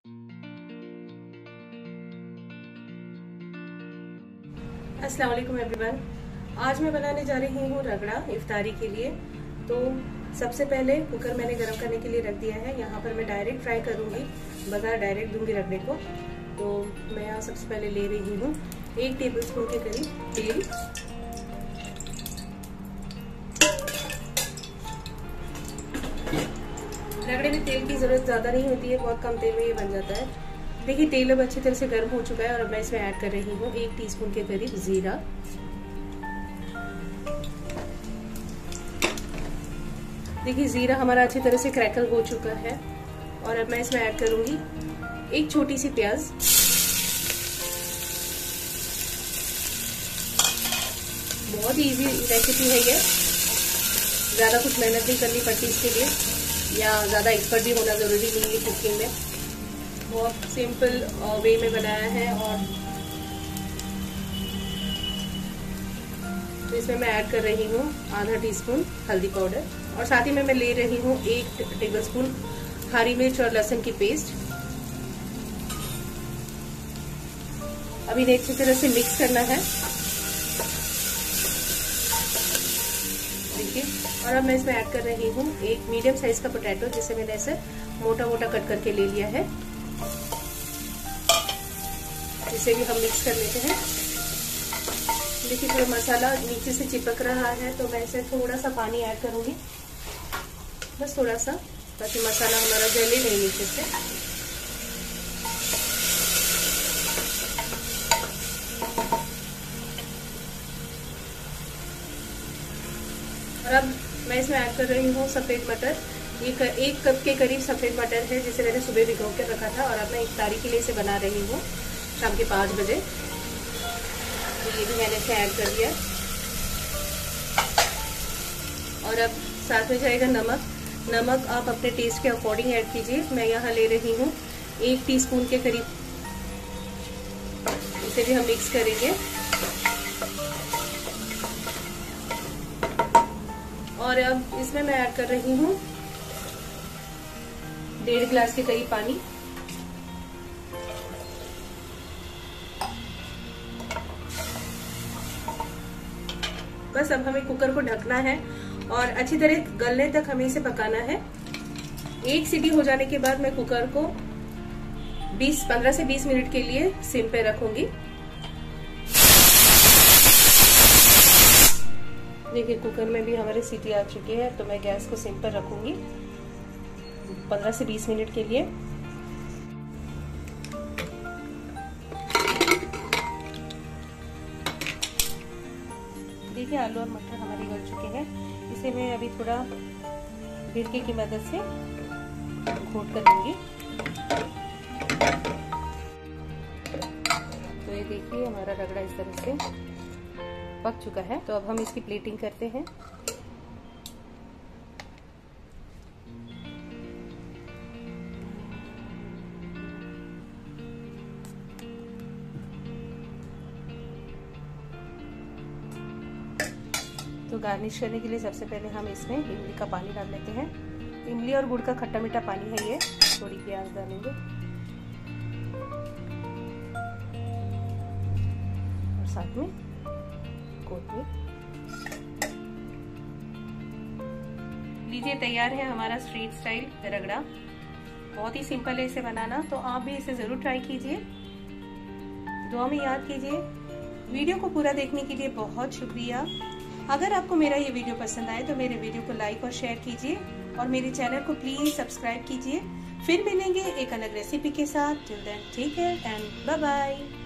अस्सलाम वालेकुम एवरीवन। आज मैं बनाने जा रही हूँ रगड़ा इफ्तारी के लिए। तो सबसे पहले कुकर मैंने गरम करने के लिए रख दिया है। यहाँ पर मैं डायरेक्ट फ्राई करूँगी, बाजार डायरेक्ट दूंगी रगड़े को। तो मैं यहाँ सबसे पहले ले रही हूँ 1 टेबलस्पून के करीब तेल। रगड़े में तेल की जरूरत ज्यादा नहीं होती है, बहुत कम तेल में ये बन जाता है। देखिए तेल अब अच्छी तरह से गर्म हो चुका है और अब मैं इसमें ऐड कर रही हूँ 1 टीस्पून के करीब जीरा। देखिए जीरा हमारा अच्छी तरह से क्रैकल हो चुका है और अब मैं इसमें ऐड करूंगी 1 छोटी सी प्याज। बहुत इजी रेसिपी है ये, ज्यादा कुछ मेहनत नहीं करनी पड़ती इसके लिए, या ज्यादा एक्सपर्ट भी होना जरूरी नहीं है कुकिंग में। बहुत सिंपल वे में बनाया है। और तो इसमें मैं ऐड कर रही हूँ आधा टीस्पून हल्दी पाउडर और साथ ही में मैं ले रही हूँ 1 टेबलस्पून हरी मिर्च और लहसुन की पेस्ट। अब इन्हें अच्छी तरह से मिक्स करना है। देखिए, और अब मैं इसमें ऐड कर रही हूँ 1 मीडियम साइज का पोटैटो, जिसे मैंने ऐसे मोटा मोटा कट करके ले लिया है। इसे भी हम मिक्स कर लेते हैं। देखिए थोड़ा मसाला नीचे से चिपक रहा है, तो मैं इसे थोड़ा सा पानी ऐड करूंगी, बस थोड़ा सा, ताकि मसाला हमारा जले नहीं नीचे से। और अब मैं इसमें ऐड कर रही हूँ सफेद मटर। ये 1 कप के करीब सफेद मटर है, जिसे मैंने सुबह भिगो के रखा था और अब मैं इफ्तारी के लिए इसे बना रही हूँ शाम के 5 बजे। तो ये भी मैंने इसे ऐड कर दिया। और अब साथ में जाएगा नमक। नमक आप अपने टेस्ट के अकॉर्डिंग ऐड कीजिए। मैं यहाँ ले रही हूँ 1 टीस्पून के करीब। इसे भी हम मिक्स करेंगे। और अब इसमें मैं ऐड कर रही हूँ 1.5 गिलास के करीब पानी। बस अब हमें कुकर को ढकना है और अच्छी तरह गलने तक हमें इसे पकाना है। 1 सीटी हो जाने के बाद मैं कुकर को 15 से 20 मिनट के लिए सिम पे रखूंगी। देखिए कुकर में भी हमारे सीटी आ चुकी है, तो मैं गैस को सिम पर रखूंगी 15 से 20 मिनट के लिए। देखिए आलू और मटर हमारे गल चुके हैं। इसे मैं अभी थोड़ा भिड़के की मदद से घोट कर दूंगी। तो ये देखिए हमारा रगड़ा इस तरह से पक चुका है। तो अब हम इसकी प्लेटिंग करते हैं। तो गार्निश करने के लिए सबसे पहले हम इसमें इमली का पानी डाल लेते हैं। इमली और गुड़ का खट्टा मीठा पानी है ये। थोड़ी प्याज डालेंगे और साथ में कोथिंबीर। लीजिए तैयार है हमारा स्ट्रीट स्टाइल रगड़ा। बहुत ही सिंपल है इसे बनाना, तो आप भी इसे जरूर ट्राई कीजिए। दुआ में याद कीजिए। वीडियो को पूरा देखने के लिए बहुत शुक्रिया। अगर आपको मेरा ये वीडियो पसंद आए तो मेरे वीडियो को लाइक और शेयर कीजिए और मेरे चैनल को प्लीज सब्सक्राइब कीजिए। फिर मिलेंगे एक अलग रेसिपी के साथ। Till then take care and bye bye.